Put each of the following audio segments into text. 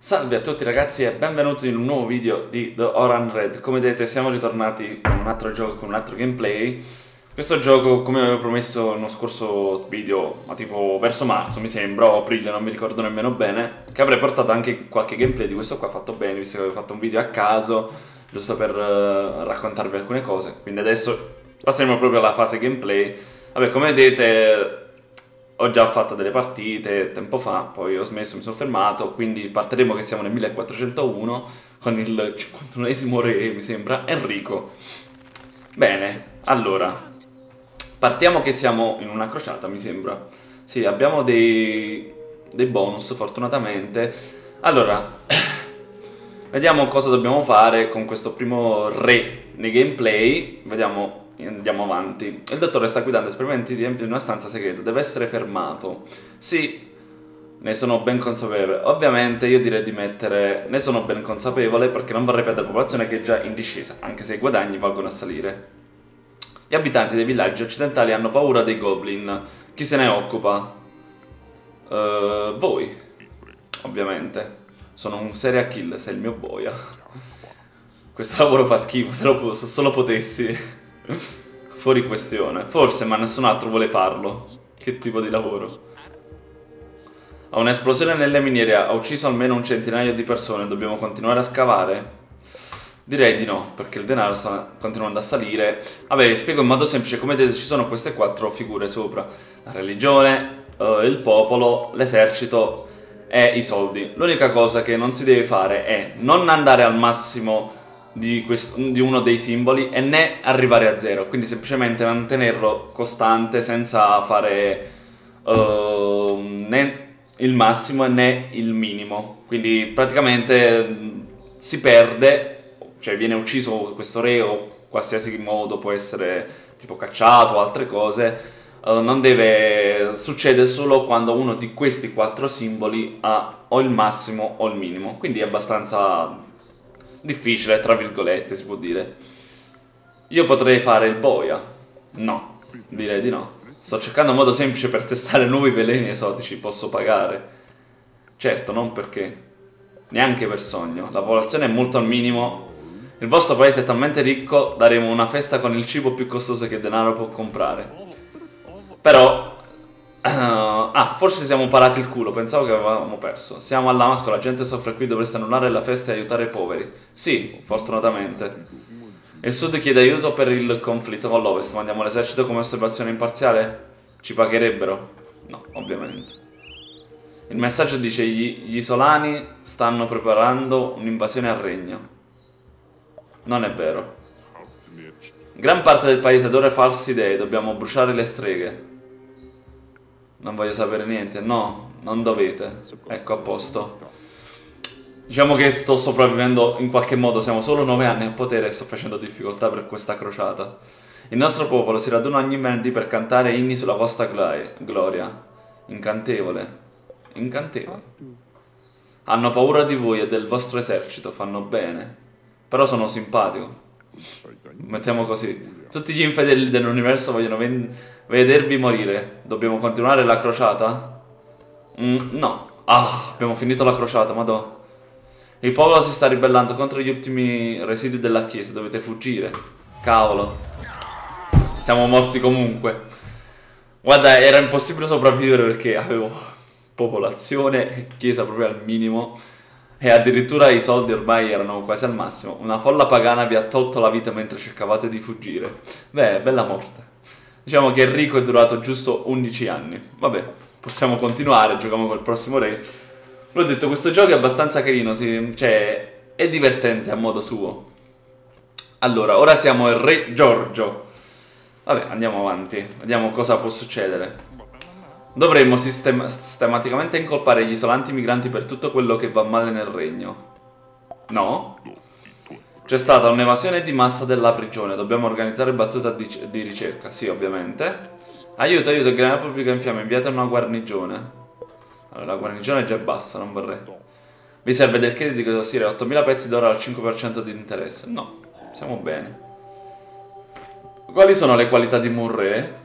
Salve a tutti ragazzi e benvenuti in un nuovo video di The Oran Red. Come vedete siamo ritornati con un altro gioco, con un altro gameplay. Questo gioco, come avevo promesso nello scorso video, ma tipo verso marzo mi sembra, o aprile, non mi ricordo nemmeno bene, che avrei portato anche qualche gameplay di questo qua fatto bene, visto che avevo fatto un video a caso, giusto per raccontarvi alcune cose. Quindi adesso passeremo proprio alla fase gameplay. Vabbè, come vedete ho già fatto delle partite tempo fa, poi ho smesso, mi sono fermato, quindi partiremo che siamo nel 1401 con il 51esimo re, mi sembra, Enrico. Bene, allora, partiamo che siamo in una crociata, mi sembra. Sì, abbiamo dei bonus, fortunatamente. Allora, vediamo cosa dobbiamo fare con questo primo re nei gameplay. Vediamo, andiamo avanti. Il dottore sta guidando esperimenti di in una stanza segreta. Deve essere fermato. Sì, ne sono ben consapevole. Ovviamente io direi di mettere ne sono ben consapevole perché non vorrei perdere popolazione che è già in discesa, anche se i guadagni valgono a salire. Gli abitanti dei villaggi occidentali hanno paura dei goblin. Chi se ne occupa? Voi, ovviamente. Sono un serial killer, sei il mio boia. Questo lavoro fa schifo, se solo potessi. Fuori questione. Forse, ma nessun altro vuole farlo. Che tipo di lavoro? Ha un'esplosione nelle miniere, ha ucciso almeno un centinaio di persone. Dobbiamo continuare a scavare? Direi di no, perché il denaro sta continuando a salire. Vabbè, vi spiego in modo semplice. Come vedete ci sono queste quattro figure sopra. La religione, il popolo, l'esercito e i soldi. L'unica cosa che non si deve fare è non andare al massimo di uno dei simboli e né arrivare a zero, quindi semplicemente mantenerlo costante senza fare né il massimo né il minimo, quindi praticamente si perde, cioè viene ucciso questo re o qualsiasi modo può essere tipo cacciato o altre cose. Non deve succedere solo quando uno di questi quattro simboli ha o il massimo o il minimo, quindi è abbastanza difficile, tra virgolette, si può dire. Io potrei fare il boia. No, direi di no. Sto cercando un modo semplice per testare nuovi veleni esotici. Posso pagare? Certo, non perché. Neanche per sogno. La popolazione è molto al minimo. Il vostro paese è talmente ricco, daremo una festa con il cibo più costoso che il denaro può comprare. Però... forse ci siamo parati il culo, pensavo che avevamo perso. Siamo a Damasco, la gente soffre qui, dovreste annullare la festa e aiutare i poveri. Sì, fortunatamente. Il sud chiede aiuto per il conflitto con l'ovest, mandiamo l'esercito come osservazione imparziale? Ci pagherebbero? No, ovviamente. Il messaggio dice gli isolani stanno preparando un'invasione al regno. Non è vero. Gran parte del paese adora false idee, dobbiamo bruciare le streghe. Non voglio sapere niente, no, non dovete. Ecco, a posto. Diciamo che sto sopravvivendo in qualche modo, siamo solo 9 anni al potere e sto facendo difficoltà per questa crociata. Il nostro popolo si raduna ogni venerdì per cantare inni sulla vostra gloria. Incantevole. Incantevole. Hanno paura di voi e del vostro esercito, fanno bene. Però sono simpatico. Mettiamo così. Tutti gli infedeli dell'universo vogliono vedervi morire. Dobbiamo continuare la crociata? No. Ah, abbiamo finito la crociata, madò. Il popolo si sta ribellando contro gli ultimi residui della chiesa. Dovete fuggire. Cavolo. Siamo morti comunque. Guarda, era impossibile sopravvivere perché avevo popolazione e chiesa proprio al minimo. E addirittura i soldi ormai erano quasi al massimo. Una folla pagana vi ha tolto la vita mentre cercavate di fuggire. Beh, bella morte. Diciamo che Enrico è durato giusto 11 anni. Vabbè, possiamo continuare, giochiamo col prossimo re. L'ho detto, questo gioco è abbastanza carino, cioè è divertente a modo suo. Allora, ora siamo il re Giorgio. Vabbè, andiamo avanti, vediamo cosa può succedere. Dovremmo sistematicamente incolpare gli isolanti migranti per tutto quello che va male nel regno. No? C'è stata un'evasione di massa della prigione, dobbiamo organizzare battuta di ricerca. Sì, ovviamente. Aiuto, aiuto, il granaio pubblico in fiamme, inviate una guarnigione. Allora, la guarnigione è già bassa, non vorrei. Vi serve del credito di costruire 8000 pezzi d'oro al 5% di interesse. No, siamo bene. Quali sono le qualità di Murray?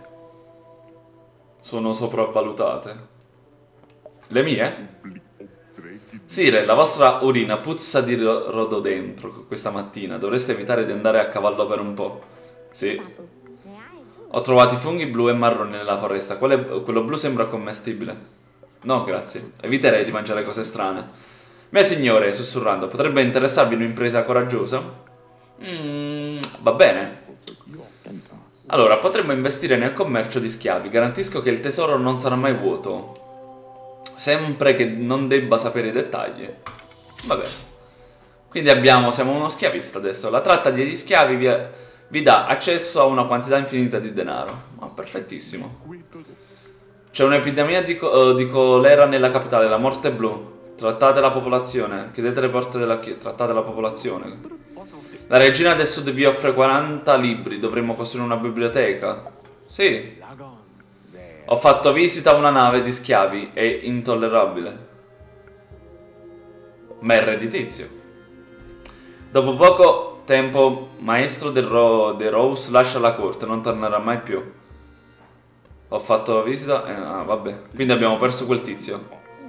Sono sopravvalutate. Le mie? Sire, la vostra urina puzza di rododendro questa mattina. Dovreste evitare di andare a cavallo per un po'. Sì. Ho trovato i funghi blu e marroni nella foresta. Quello blu sembra commestibile. No, grazie. Eviterei di mangiare cose strane. Mia signore, sussurrando, potrebbe interessarvi un'impresa coraggiosa? Va bene. Allora, potremmo investire nel commercio di schiavi. Garantisco che il tesoro non sarà mai vuoto. Sempre che non debba sapere i dettagli. Vabbè. Quindi siamo uno schiavista adesso. La tratta degli schiavi vi dà accesso a una quantità infinita di denaro. Perfettissimo. C'è un'epidemia di colera nella capitale, la morte blu. Trattate la popolazione. Chiudete le porte della chiesa. Trattate la popolazione. La regina del sud vi offre 40 libri. Dovremmo costruire una biblioteca. Sì. Ho fatto visita a una nave di schiavi. È intollerabile. Ma è redditizio. Dopo poco tempo, maestro De Rose lascia la corte. Non tornerà mai più. Ho fatto visita... vabbè. Quindi abbiamo perso quel tizio.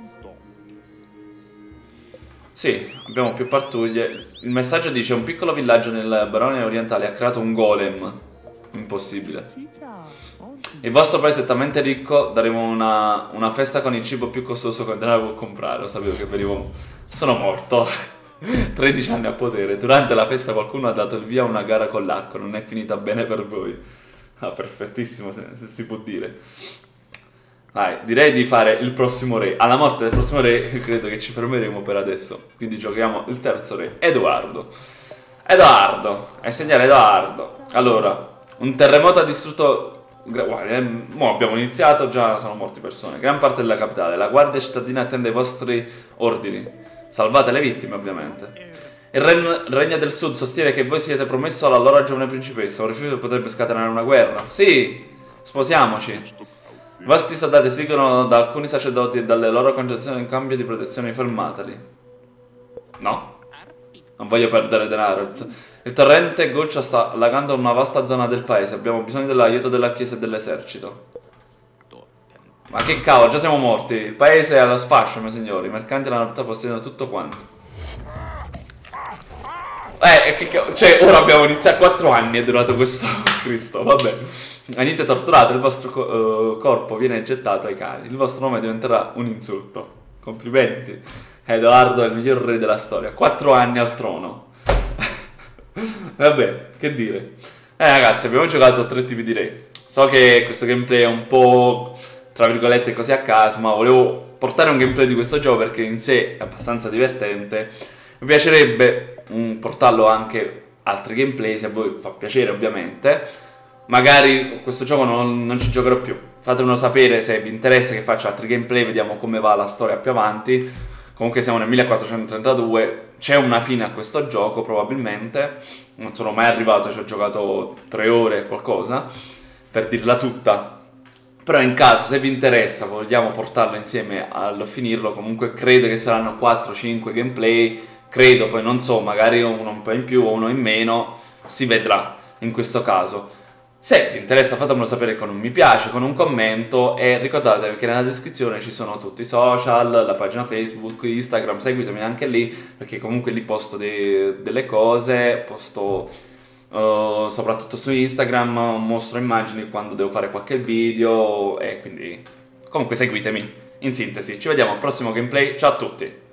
Sì, abbiamo più pattuglie. Il messaggio dice: un piccolo villaggio nel Barone orientale ha creato un golem. Impossibile. Il vostro paese è talmente ricco, daremo una festa con il cibo più costoso che il denaro può comprare. Lo sapevo che venivo... Sono morto. 13 anni a potere. Durante la festa qualcuno ha dato il via a una gara con l'arco. Non è finita bene per voi. Perfettissimo, se si può dire. Vai, direi di fare il prossimo re. Alla morte del prossimo re credo che ci fermeremo per adesso. Quindi giochiamo il terzo re, Edoardo. Edoardo, è segnare Edoardo. Allora, un terremoto ha distrutto... Guarda, mo abbiamo iniziato, già sono morte persone. Gran parte della capitale. La guardia cittadina attende i vostri ordini. Salvate le vittime, ovviamente. Il Regno del Sud sostiene che voi siete promesso alla loro giovane principessa. Un rifiuto potrebbe scatenare una guerra. Sì, sposiamoci. I vostri soldati esigono da alcuni sacerdoti e dalle loro concessioni in cambio di protezione. Fermateli. No. Non voglio perdere denaro. Il torrente Gulcia sta allagando una vasta zona del paese. Abbiamo bisogno dell'aiuto della chiesa e dell'esercito. Ma che cavolo, già siamo morti. Il paese è allo sfascio, miei signori. I mercanti e la nobiltà possiedono tutto quanto. Cioè, ora abbiamo iniziato 4 anni, è durato questo Cristo, vabbè. Venite torturate, il vostro corpo viene gettato ai cani. Il vostro nome diventerà un insulto. Complimenti. Edoardo è il miglior re della storia. 4 anni al trono. Vabbè, che dire. Ragazzi, abbiamo giocato 3 tipi di re. So che questo gameplay è un po', tra virgolette, così a caso, ma volevo portare un gameplay di questo gioco perché in sé è abbastanza divertente. Mi piacerebbe portarlo anche altri gameplay, se a voi fa piacere ovviamente. Magari questo gioco non ci giocherò più. Fatemelo sapere se vi interessa che faccia altri gameplay, vediamo come va la storia più avanti. Comunque siamo nel 1432, c'è una fine a questo gioco probabilmente. Non sono mai arrivato, ci ho giocato 3 ore qualcosa, per dirla tutta. Però in caso, se vi interessa, vogliamo portarlo insieme al finirlo, comunque credo che saranno 4-5 gameplay. Credo, poi non so, magari uno un po' in più o uno in meno, si vedrà in questo caso. Se vi interessa fatemelo sapere con un mi piace, con un commento e ricordatevi che nella descrizione ci sono tutti i social, la pagina Facebook, Instagram, seguitemi anche lì perché comunque lì posto delle cose, posto soprattutto su Instagram, mostro immagini quando devo fare qualche video e quindi comunque seguitemi. In sintesi, ci vediamo al prossimo gameplay, ciao a tutti!